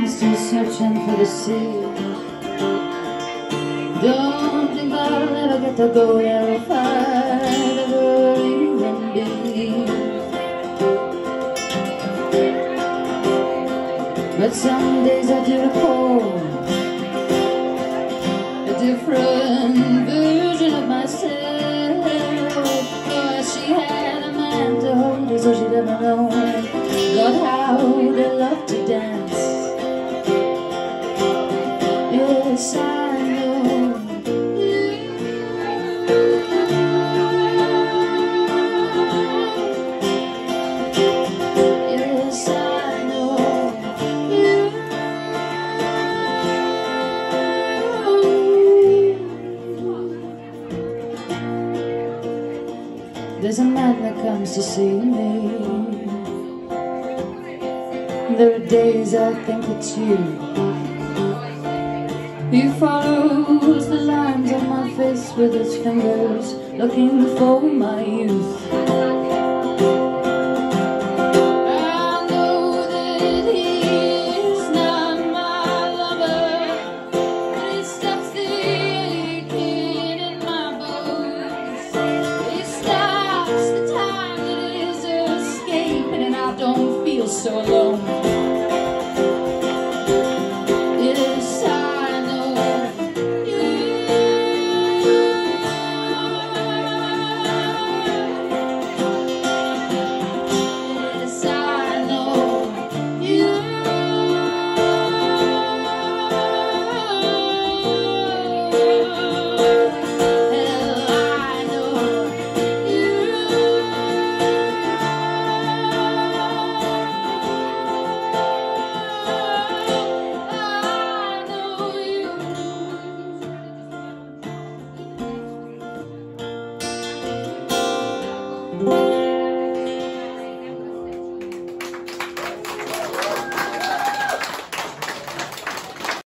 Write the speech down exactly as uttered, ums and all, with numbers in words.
I'm still searching for the sea. Don't think I'll ever get to go there if I'd ever even be. But some days I do recall a different version of myself. Oh, she had a man to hold her, so she'd never know God how they love to dance. Yes, I know. Yes, I know. There's a man that comes to see me. There are days I think it's you. He follows the lines on my face with his fingers, looking for my youth.